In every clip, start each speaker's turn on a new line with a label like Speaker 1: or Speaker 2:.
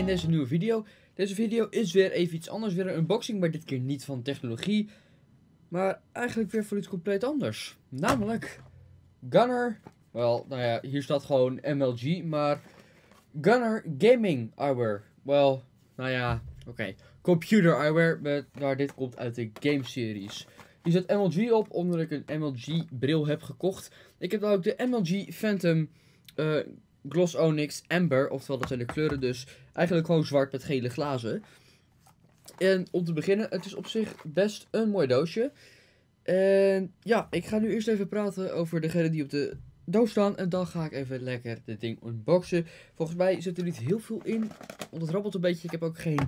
Speaker 1: in deze nieuwe video. Deze video is weer even iets anders, weer een unboxing, maar dit keer niet van technologie. Maar eigenlijk weer voor iets compleet anders. Namelijk Gunnar, wel, nou ja, hier staat gewoon MLG, maar Gunnar Gaming Eyewear. Wel, nou ja, oké. Computer Eyewear, maar dit komt uit de game series. Hier zit MLG op, omdat ik een MLG bril heb gekocht. Ik heb dan ook de MLG Phantom Gloss Onyx Amber, oftewel dat zijn de kleuren dus. Eigenlijk gewoon zwart met gele glazen. En om te beginnen, het is op zich best een mooi doosje. En ja, ik ga nu eerst even praten over degene die op de doos staan. En dan ga ik even lekker dit ding unboxen. Volgens mij zit er niet heel veel in, want het rabbelt een beetje. Ik heb ook geen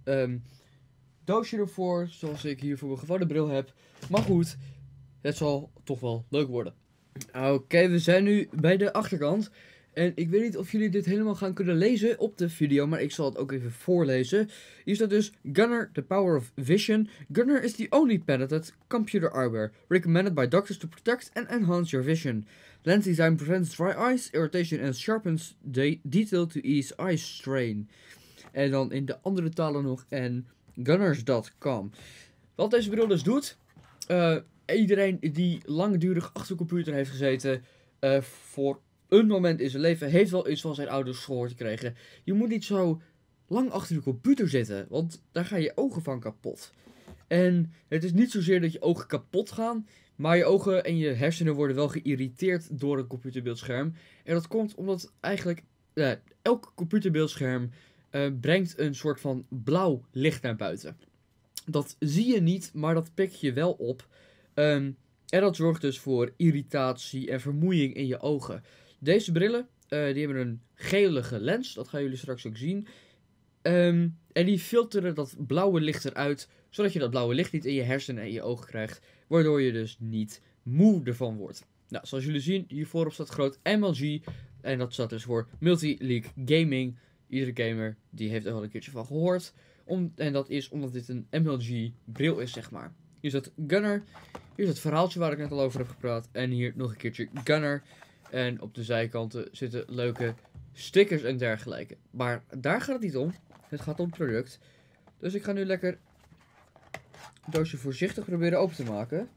Speaker 1: doosje ervoor, zoals ik hier voor mijn gewone bril heb. Maar goed, het zal toch wel leuk worden. Oké, we zijn nu bij de achterkant. En ik weet niet of jullie dit helemaal gaan kunnen lezen op de video, maar ik zal het ook even voorlezen. Hier staat dus Gunnar, the power of vision. Gunnar is the only patented computer eyewear recommended by doctors to protect and enhance your vision. Lens design prevents dry eyes, irritation and sharpens detail to ease eye strain. En dan in de andere talen nog en Gunnars.com. Wat deze bril dus doet, iedereen die langdurig achter een computer heeft gezeten, voor een moment in zijn leven heeft wel iets van zijn ouders gehoord gekregen. Je moet niet zo lang achter de computer zitten, want daar gaan je ogen van kapot. En het is niet zozeer dat je ogen kapot gaan, maar je ogen en je hersenen worden wel geïrriteerd door een computerbeeldscherm. En dat komt omdat eigenlijk elk computerbeeldscherm brengt een soort van blauw licht naar buiten. Dat zie je niet, maar dat pik je wel op. En dat zorgt dus voor irritatie en vermoeiing in je ogen. Deze brillen, die hebben een gelige lens, dat gaan jullie straks ook zien. En die filteren dat blauwe licht eruit, zodat je dat blauwe licht niet in je hersenen en je ogen krijgt. Waardoor je dus niet moe ervan wordt. Nou, zoals jullie zien, hier voorop staat groot MLG. En dat staat dus voor Multi-League Gaming. Iedere gamer die heeft er wel een keertje van gehoord. En dat is omdat dit een MLG bril is, zeg maar. Hier staat Gunnar. Hier is het verhaaltje waar ik net al over heb gepraat. En hier nog een keertje Gunnar. En op de zijkanten zitten leuke stickers en dergelijke. Maar daar gaat het niet om. Het gaat om het product. Dus ik ga nu lekker het doosje voorzichtig proberen open te maken.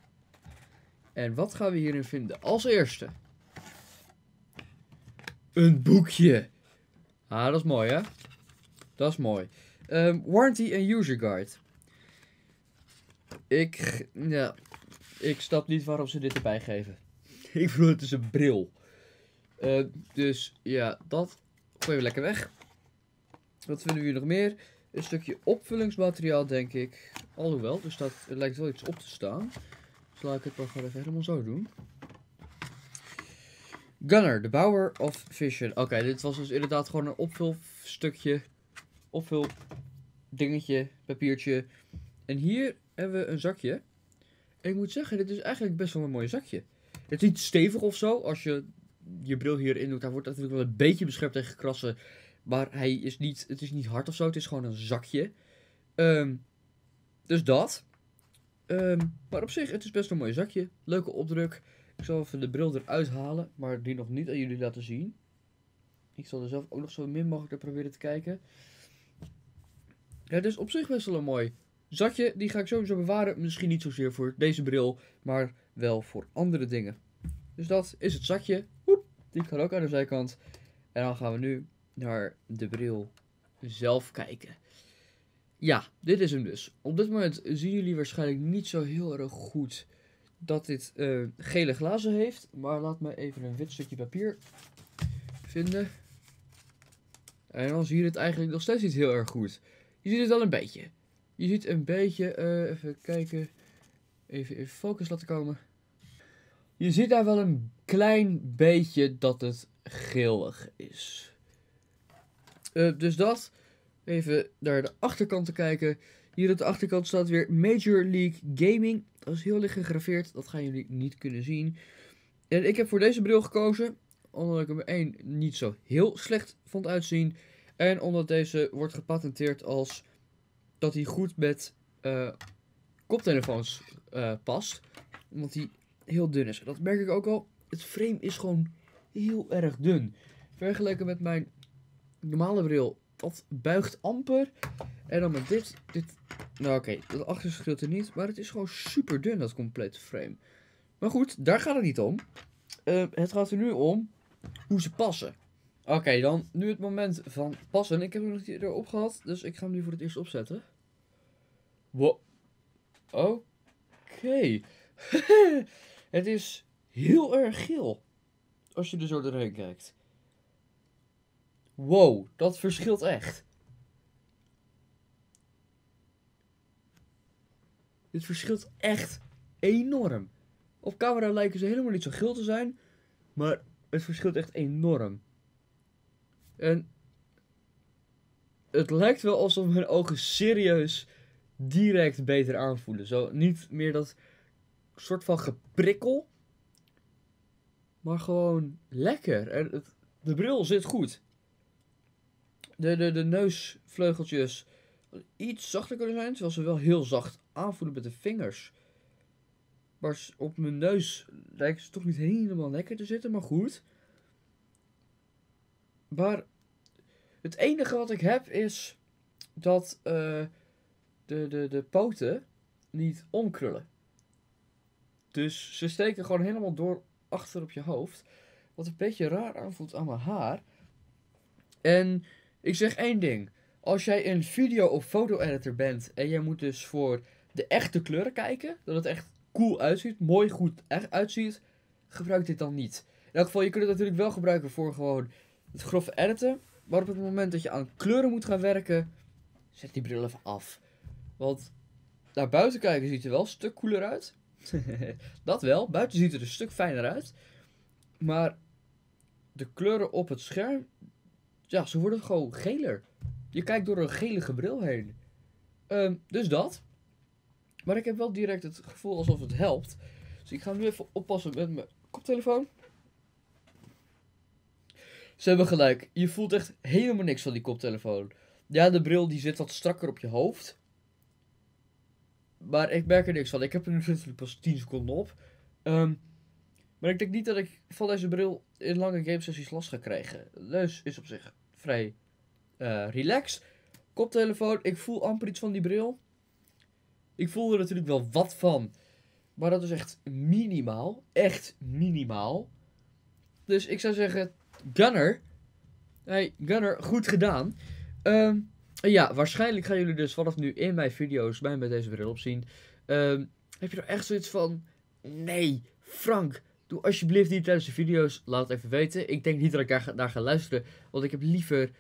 Speaker 1: En wat gaan we hierin vinden? Als eerste. Een boekje. Ah, dat is mooi, hè? Dat is mooi. Warranty en user guide. Ik snap niet waarom ze dit erbij geven. Ik bedoel, het is een bril. Dus ja, dat gooien we lekker weg. Wat vinden we hier nog meer? Een stukje opvullingsmateriaal, denk ik. Alhoewel, er lijkt wel iets op te staan. Dus laat ik het maar gewoon even helemaal zo doen. Gunnar, the power of vision. Oké, dit was dus inderdaad gewoon een opvulstukje. Opvuldingetje, papiertje. En hier hebben we een zakje. En ik moet zeggen, dit is eigenlijk best wel een mooi zakje. Het is niet stevig of zo. Als je je bril hierin doet, hij wordt natuurlijk wel een beetje beschermd tegen krassen. Maar het is niet hard of zo. Het is gewoon een zakje. Dus dat. Maar op zich, het is best een mooi zakje. Leuke opdruk. Ik zal even de bril eruit halen, maar die nog niet aan jullie laten zien. Ik zal er zelf ook nog zo min mogelijk naar proberen te kijken. Ja, het is op zich best wel een mooi zakje. Die ga ik sowieso bewaren. Misschien niet zozeer voor deze bril, maar wel voor andere dingen. Dus dat is het zakje. Woep, die kan ook aan de zijkant. En dan gaan we nu naar de bril zelf kijken. Ja, dit is hem dus. Op dit moment zien jullie waarschijnlijk niet zo heel erg goed dat dit gele glazen heeft. Maar laat me even een wit stukje papier vinden. En dan zie je het eigenlijk nog steeds niet heel erg goed. Je ziet het wel een beetje. Je ziet een beetje, even kijken. Even in focus laten komen. Je ziet daar wel een klein beetje dat het geelig is. Dus dat. Even naar de achterkant te kijken. Hier op de achterkant staat weer Major League Gaming. Dat is heel licht gegraveerd. Dat gaan jullie niet kunnen zien. En ik heb voor deze bril gekozen. Omdat ik hem 1 niet zo heel slecht vond uitzien. En omdat deze wordt gepatenteerd als dat hij goed met koptelefoons past. Omdat hij heel dun is. Dat merk ik ook al. Het frame is gewoon heel erg dun. Vergeleken met mijn normale bril dat buigt amper. En dan met dit, nou oké, dat achterste gedeelte niet, maar het is gewoon super dun, dat complete frame. Maar goed, daar gaat het niet om. Het gaat er nu om hoe ze passen. Oké, dan nu het moment van passen. Ik heb hem nog niet erop gehad, dus ik ga hem nu voor het eerst opzetten. Wow. Oké. Het is heel erg geel. Als je er zo doorheen kijkt. Wow, dat verschilt echt. Dit verschilt echt enorm. Op camera lijken ze helemaal niet zo geel te zijn. Maar het verschilt echt enorm. En het lijkt wel alsof mijn ogen serieus direct beter aanvoelen. Zo niet meer dat soort van geprikkel. Maar gewoon lekker. En de bril zit goed. De neusvleugeltjes iets zachter kunnen zijn. Terwijl ze wel heel zacht aanvoelen met de vingers. Maar op mijn neus lijkt ze toch niet helemaal lekker te zitten. Maar goed. Maar het enige wat ik heb is dat de poten niet omkrullen. Dus ze steken gewoon helemaal door achter op je hoofd. Wat een beetje raar aanvoelt aan mijn haar. En ik zeg één ding. Als jij een video- of foto-editor bent en jij moet dus voor de echte kleuren kijken, dat het echt cool uitziet, mooi goed echt uitziet, gebruik dit dan niet. In elk geval, je kunt het natuurlijk wel gebruiken voor gewoon het grove editen. Maar op het moment dat je aan kleuren moet gaan werken, zet die bril even af. Want naar buiten kijken ziet er wel een stuk cooler uit. Dat wel, buiten ziet het er een stuk fijner uit. Maar de kleuren op het scherm, ja, ze worden gewoon geler. Je kijkt door een gelige bril heen. Dus dat. Maar ik heb wel direct het gevoel alsof het helpt. Dus ik ga nu even oppassen met mijn koptelefoon. Ze hebben gelijk. Je voelt echt helemaal niks van die koptelefoon. Ja, de bril die zit wat strakker op je hoofd. Maar ik merk er niks van. Ik heb er nu natuurlijk pas 10 seconden op. Maar ik denk niet dat ik van deze bril in lange gamesessies last ga krijgen. De neus is op zich vrij relaxed. Koptelefoon, ik voel amper iets van die bril. Ik voel er natuurlijk wel wat van. Maar dat is echt minimaal. Echt minimaal. Dus ik zou zeggen, Gunner. Hey, Gunner, goed gedaan. Ja, waarschijnlijk gaan jullie dus vanaf nu in mijn video's mij met deze bril op zien. Heb je er echt zoiets van, nee, Frank, doe alsjeblieft niet tijdens de video's. Laat het even weten. Ik denk niet dat ik daar ga luisteren. Want ik heb liever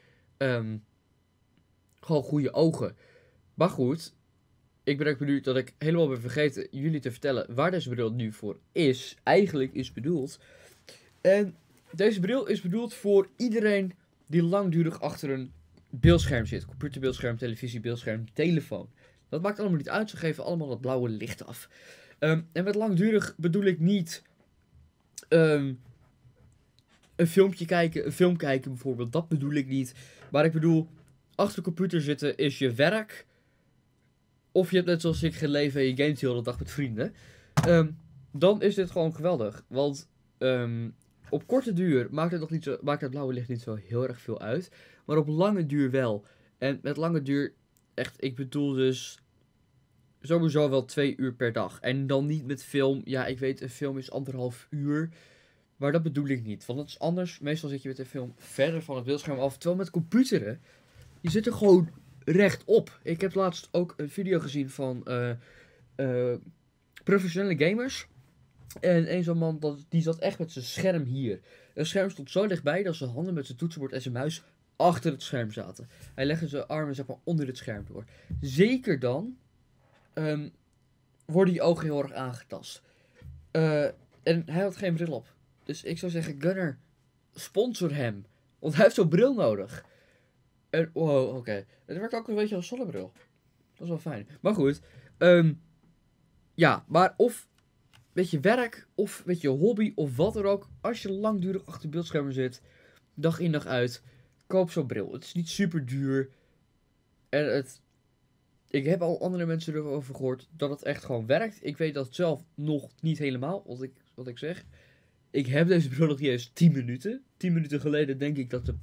Speaker 1: gewoon goede ogen. Maar goed, ik ben ook benieuwd dat ik helemaal ben vergeten jullie te vertellen waar deze bril nu voor is. Eigenlijk is bedoeld. En deze bril is bedoeld voor iedereen die langdurig achter een beeldscherm zit. Computerbeeldscherm, televisiebeeldscherm, telefoon. Dat maakt allemaal niet uit. Ze geven allemaal dat blauwe licht af. En met langdurig bedoel ik niet een filmpje kijken, een film kijken bijvoorbeeld. Dat bedoel ik niet. Maar ik bedoel, achter de computer zitten is je werk. Of je hebt net zoals ik geen leven en je gamet de hele dag met vrienden. Dan is dit gewoon geweldig. Want op korte duur maakt het blauwe licht niet zo heel erg veel uit. Maar op lange duur wel. En met lange duur, echt, ik bedoel dus sowieso wel 2 uur per dag. En dan niet met film. Ja, ik weet, een film is 1,5 uur. Maar dat bedoel ik niet. Want dat is anders. Meestal zit je met een film verder van het beeldscherm af. Terwijl met computeren, je zit er gewoon rechtop. Ik heb laatst ook een video gezien van professionele gamers. En een zo'n man, die zat echt met zijn scherm hier. Het scherm stond zo dichtbij dat zijn handen met zijn toetsenbord en zijn muis achter het scherm zaten. Hij legde zijn armen zeg maar onder het scherm door. Zeker dan worden je ogen heel erg aangetast. En hij had geen bril op. Dus ik zou zeggen, Gunner, sponsor hem. Want hij heeft zo'n bril nodig. En, wow, oké. Het werkt ook een beetje als zonnebril. Dat is wel fijn. Maar goed. Ja, maar of met je werk, of met je hobby, of wat er ook. Als je langdurig achter beeldschermen zit, dag in dag uit, koop zo'n bril. Het is niet super duur. En ik heb al andere mensen erover gehoord dat het echt gewoon werkt. Ik weet dat zelf nog niet helemaal, wat ik zeg. Ik heb deze bril nog niet eens 10 minuten. 10 minuten geleden denk ik dat de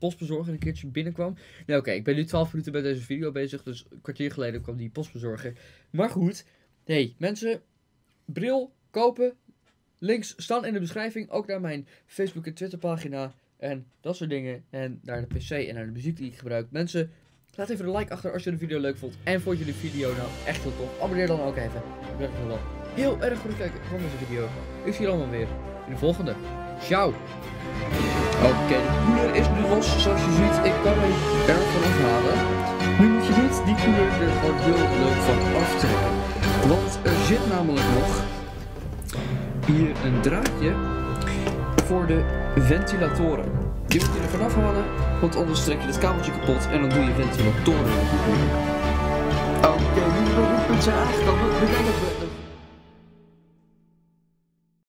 Speaker 1: postbezorger een keertje binnenkwam. Nou oké, ik ben nu 12 minuten bij deze video bezig, dus een kwartier geleden kwam die postbezorger. Maar goed, hey mensen, bril kopen, links staan in de beschrijving, ook naar mijn Facebook en Twitter pagina en dat soort dingen. En naar de PC en naar de muziek die ik gebruik. Mensen, laat even een like achter als je de video leuk vond. En vond je de video nou echt heel tof, abonneer dan ook even. Ik bedank je wel heel erg voor het kijken van deze video. Ik zie je allemaal weer in de volgende. Ciao! Oké, de koeler is nu los, zoals je ziet. Ik kan hem ervan afhalen. Nu moet je niet die koeler er gewoon heel leuk van aftrekken. Want er zit namelijk nog hier een draadje voor de ventilatoren. Die moet je er vanaf halen, want anders trek je het kabeltje kapot en dan doe je ventilatoren. Oké, nu de roepunten zijn aangekomen.